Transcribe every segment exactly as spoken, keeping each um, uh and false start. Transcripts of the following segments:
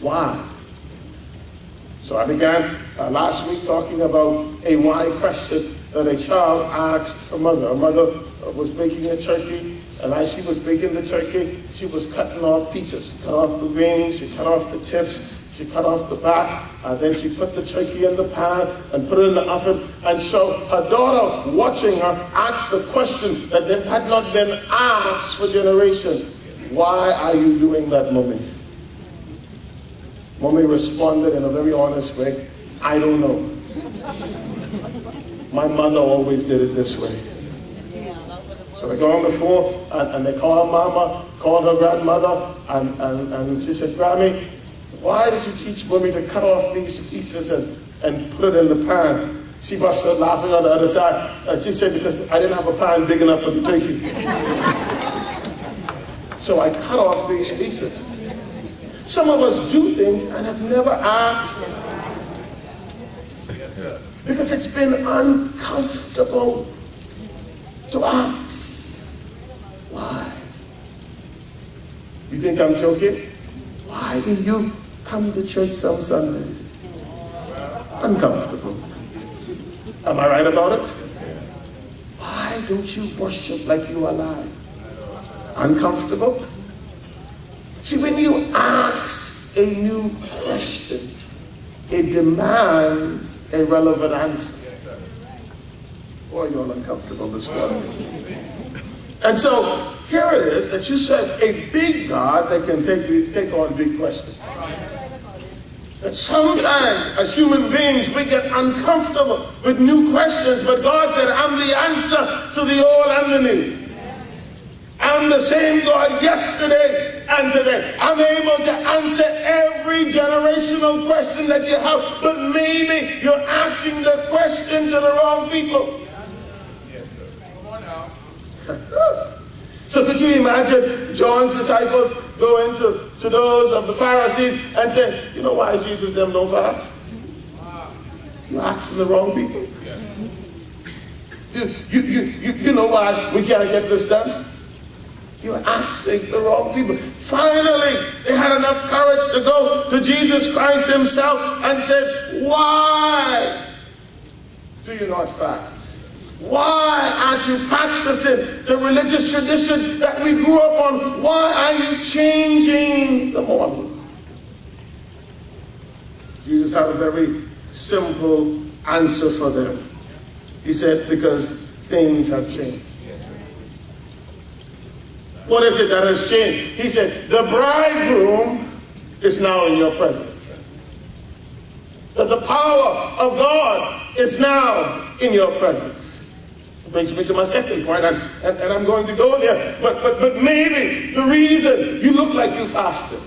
Why? So I began uh, last week talking about a why question that a child asked her mother. Her mother uh, was baking a turkey, and as she was baking the turkey, she was cutting off pieces. She cut off the wings, she cut off the tips, she cut off the back, and then she put the turkey in the pan and put it in the oven. And so her daughter, watching her, asked the question that had not been asked for generations. Why are you doing that, Mommy? Mommy responded in a very honest way, I don't know. My mother always did it this way. So they go on the phone and, and they call Mama, called her grandmother, and, and, and she said, Grammy, why did you teach Mommy to cut off these pieces and, and put it in the pan? She busted laughing on the other side. And she said, because I didn't have a pan big enough for the turkey. So I cut off these pieces. Some of us do things and have never asked. Because it's been uncomfortable to ask. Why? You think I'm joking? Why do you come to church some Sundays? Uncomfortable. Am I right about it? Why don't you worship like you are alive? Uncomfortable? See, when you ask a new question, it demands a relevant answer. Boy, you're uncomfortable this morning. And so, here it is that you serve a big God that can take, take on big questions. That sometimes, as human beings, we get uncomfortable with new questions, but God said, I'm the answer to the old and the new. I'm the same God yesterday and today. I'm able to answer every generational question that you have, but maybe you're asking the question to the wrong people. Yes, sir. Come on now. So could you imagine John's disciples going to, to those of the Pharisees and say, you know why Jesus them don't fast? You're asking the wrong people. You, you, you, you, you know why we can't get this done? You're asking the wrong people. Finally, they had enough courage to go to Jesus Christ himself and said, why do you not fast? Why aren't you practicing the religious traditions that we grew up on? Why are you changing the model? Jesus had a very simple answer for them. He said, because things have changed. What is it that has changed? He said, the bridegroom is now in your presence. That the power of God is now in your presence. It brings me to my second point, and, and, and I'm going to go there. But, but, but maybe the reason you look like you fasted.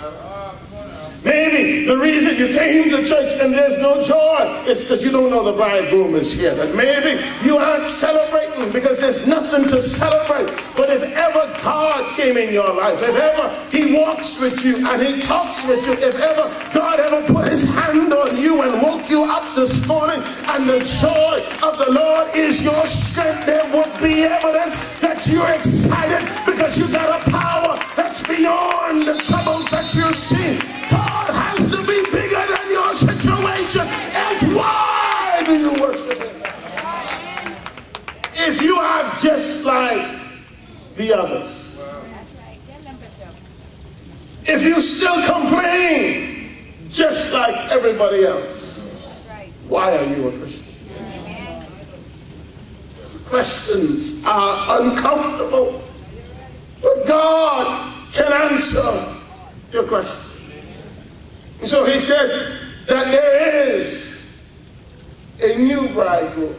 Maybe the reason you came to church and there's no joy is because you don't know the bridegroom is here. That maybe you aren't celebrating because there's nothing to celebrate. But if ever God came in your life, if ever he walks with you and he talks with you, if ever God ever put his hand on you and woke you up this morning and the joy of the Lord is your strength, there would be evidence that you're excited because you got a power that's beyond the troubles that you see. God has to be bigger than your situation. And why do you worship him? If you are just like the others, if you still complain just like everybody else, why are you a Christian? Questions are uncomfortable, but God can answer your question. So he said that there is a new bridegroom.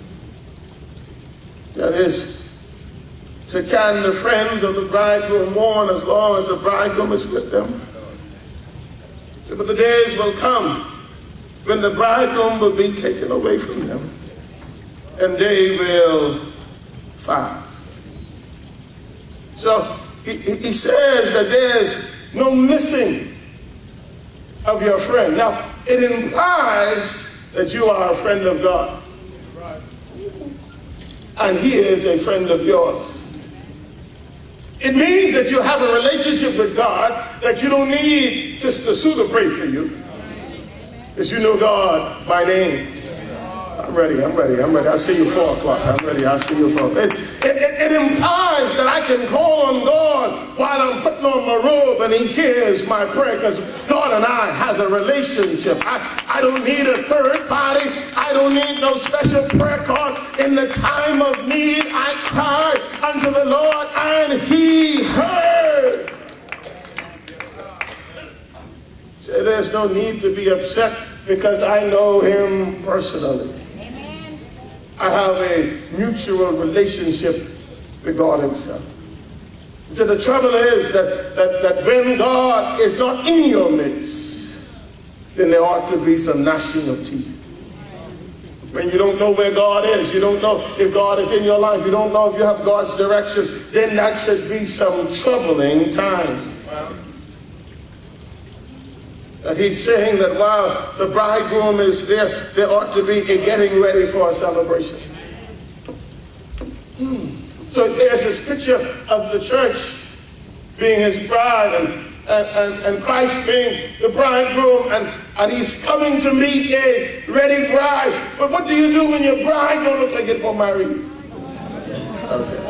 That is, so can the friends of the bridegroom mourn as long as the bridegroom is with them? So, but the days will come when the bridegroom will be taken away from them, and they will fast. So he, he says that there's no missing of your friend. Now, it implies that you are a friend of God. And he is a friend of yours. It means that you have a relationship with God, that you don't need Sister Sue to pray for you, because you know God by name. I'm ready, I'm ready, I'm ready. I see you four o'clock. I'm ready, I see you four. It, it, it, it implies that I can call on God while I'm putting on my robe and he hears my prayer, because God and I has a relationship. I, I don't need a third party. I don't need no special prayer card. In the time of need, I cried unto the Lord and he heard. So there's no need to be upset because I know him personally. I have a mutual relationship with God himself. So the trouble is that, that, that when God is not in your midst, then there ought to be some gnashing of teeth. When you don't know where God is, you don't know if God is in your life, you don't know if you have God's direction, then that should be some troubling time. That he's saying that while the bridegroom is there, there ought to be a getting ready for a celebration. Hmm. So there's this picture of the church being his bride and, and, and, and Christ being the bridegroom, and, and he's coming to meet a ready bride. But what do you do when your bride don't look like it for married? Okay.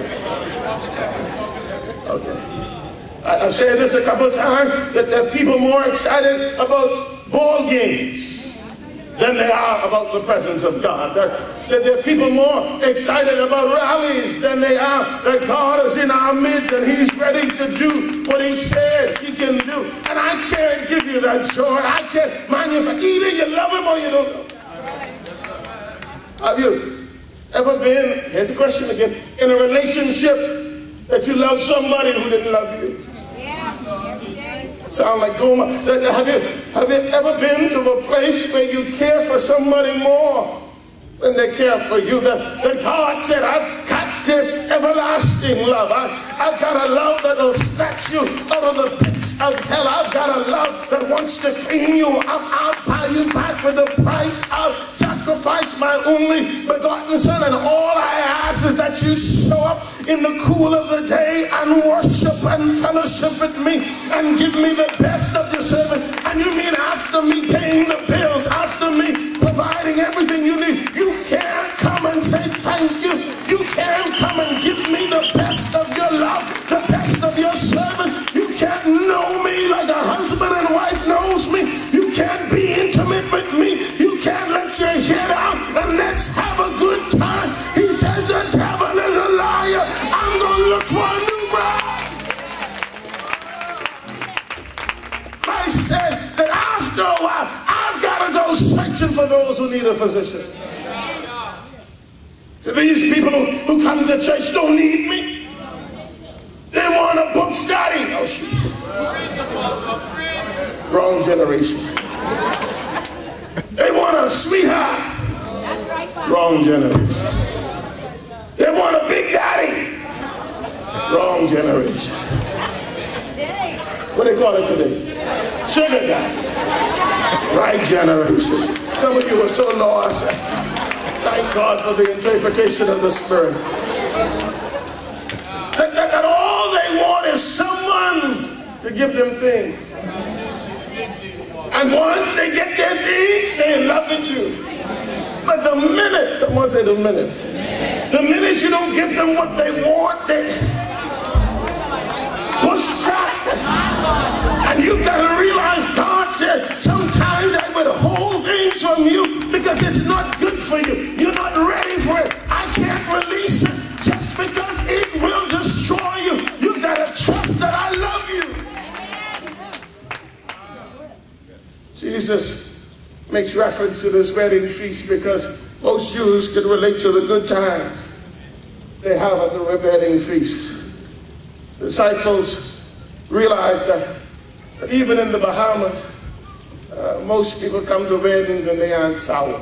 Okay. Okay. I've said this a couple of times, that there are people more excited about ball games than they are about the presence of God. That, that there are people more excited about rallies than they are that God is in our midst and he's ready to do what he said he can do. And I can't give you that joy. I can't mind you. Either you love him or you don't love him. Have you ever been, here's the question again, in a relationship that you love somebody who didn't love you? Sound like Goma. Have you, have you ever been to a place where you care for somebody more than they care for you? That, that God said, I've got this everlasting love. I, I've got a love that will snatch you out of the pits of hell. I've got a love that wants to clean you up. I'll buy you back with the price. I'll sacrifice my only begotten son. And all I ask is that you show up in the cool of the day and worship and fellowship with me and give me the best of your servant. And you mean after me paying the bills, after me providing everything you need, you can't come and say thank you. You can't come and give me the best of your love, the best of your servant. You can't know me like a husband and wife knows me. You can't be intimate with me. You can't let your head out and let's have a good time. He says the devil is a liar. I'm going to look for a new bride. Christ said that after a while, I've got to go searching for those who need a physician. So these people who, who come to church don't need me. They want a book study. Oh, shoot. Wrong generation. They want a sweetheart. Wrong generation. They want a big daddy. Wrong generation. What do they call it today? Sugar daddy. Right generation. Some of you are so lost. Thank God for the interpretation of the Spirit. That, that, that all they want is someone to give them things. And once they get their things, they're in love with you. But the minute, someone say the minute, the minute you don't give them what they want, they push back. And you've got to realize God said, sometimes I withhold things from you because it's not good for you. You're not ready for it. I can't release it just because it will destroy you. You've got to trust that I love you. Jesus makes reference to this wedding feast because most Jews could relate to the good times they have at the wedding feast. The disciples realized that, that even in the Bahamas, uh, most people come to weddings and they aren't sour.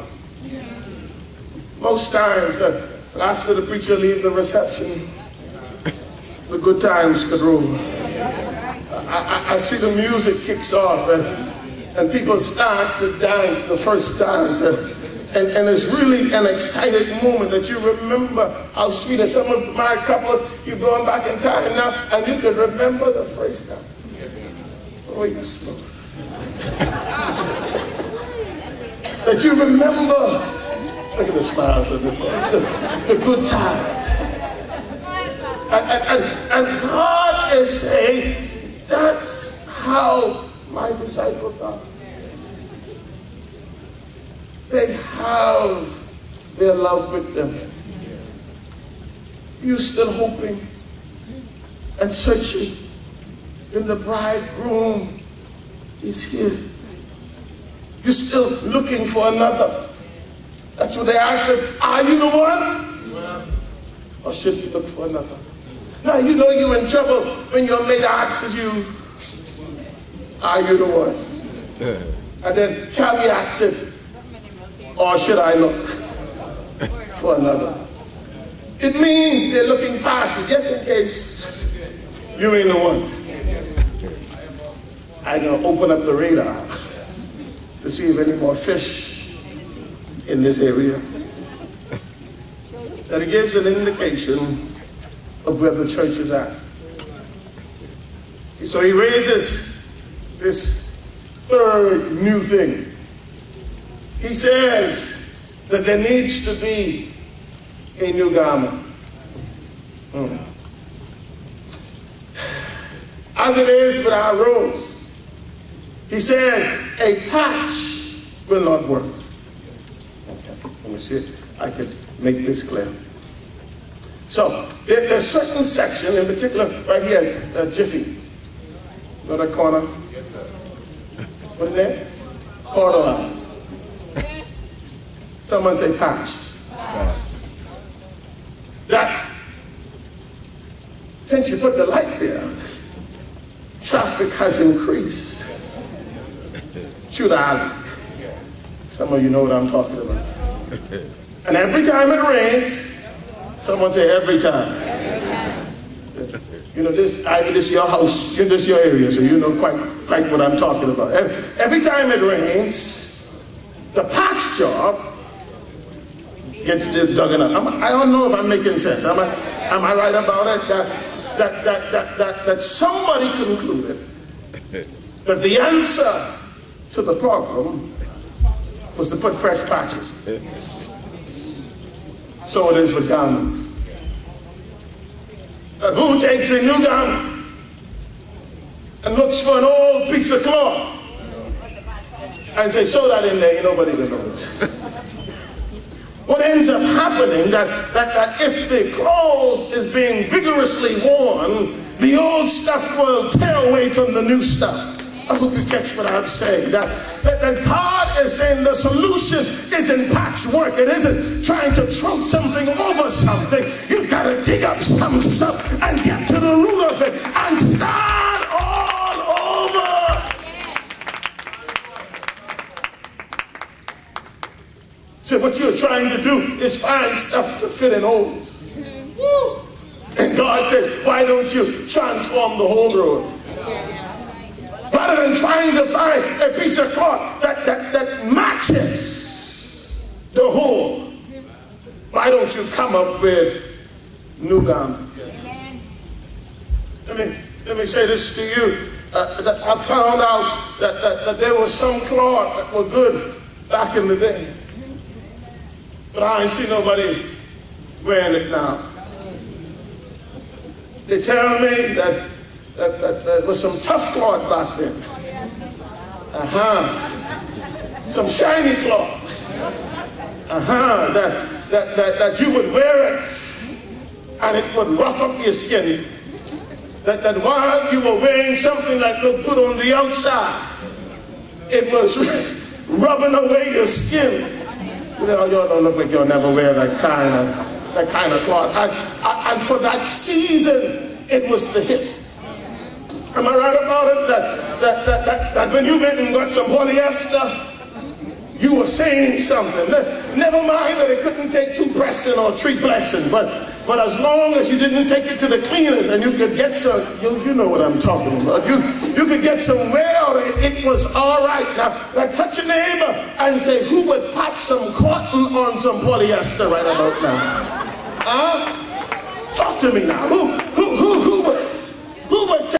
Most times, that after the preacher leaves the reception, the good times could roll. I, I, I see the music kicks off and, and people start to dance the first dance. And, And, and it's really an exciting moment that you remember how sweet. As some of my couples, you're going back in time now, and you can remember the first time. Oh, you smooth. That you remember, look at the smiles of the folks, the, the good times. And, and, and God is saying, that's how my disciples are. They have their love with them. You're still hoping and searching. When the bridegroom is here, you're still looking for another. That's what they ask them, are you the one? Or should you look for another? Now you know you're in trouble when your mate asks you, are you the one? And then caveats it, or should I look for another? It means they're looking past you, just in case you ain't the one. I'm going to open up the radar to see if any more fish in this area. That it gives an indication of where the church is at. So he raises this third new thing. He says that there needs to be a new garment. Hmm. As it is with our robes, he says a patch will not work. Okay, let me see if I can make this clear. So there, there's a certain section, in particular, right here, uh, Jiffy. Know that corner? What is that? Corner. Someone say patch. That since you put the light there, traffic has increased through the alley. Some of you know what I'm talking about. And every time it rains, someone say every time. You know, this, I, this is your house, this is your area, so you know quite like what I'm talking about. Every, every time it rains, the patch job gets dug up. I'm, I don't know if I'm making sense. Am I, am I right about it? That, that, that, that, that, that somebody concluded that the answer to the problem was to put fresh patches. So it is with garments. Uh, who takes a new garment and looks for an old piece of cloth and say, sew that in there, ain't nobody gonna notice. What ends up happening that, that, that if the clothes is being vigorously worn, the old stuff will tear away from the new stuff. I hope you catch what I'm saying. That, that, that God is saying the solution isn't patchwork. It isn't trying to trump something over something. You've got to dig up some stuff and get to the root of it and start all over. So what you're trying to do is find stuff to fit in holes. And God said, why don't you transform the whole road? Rather than trying to find a piece of cloth that, that, that matches the whole, why don't you come up with new garments? Let me, let me say this to you. Uh, that I found out that, that, that there was some cloth that were good back in the day. But I ain't see nobody wearing it now. They tell me that That, that, that was some tough cloth back then. Uh-huh. Some shiny cloth. Uh-huh. That, that, that, that you would wear it and it would rough up your skin. That, that while you were wearing something that looked good on the outside, it was rubbing away your skin. You know, y'all don't look like you'll never wear that kind of, that kind of cloth. And, and for that season, it was the hip. Am I right about it? That, that, that, that, that when you went and got some polyester, you were saying something. Never mind that it couldn't take two Preston or three Blessing, but, but but as long as you didn't take it to the cleaners and you could get some, you, you know what I'm talking about, you, you could get some well, it, it was all right. Now, now touch your neighbor and say, who would pop some cotton on some polyester right about now? Huh? Talk to me now. Who?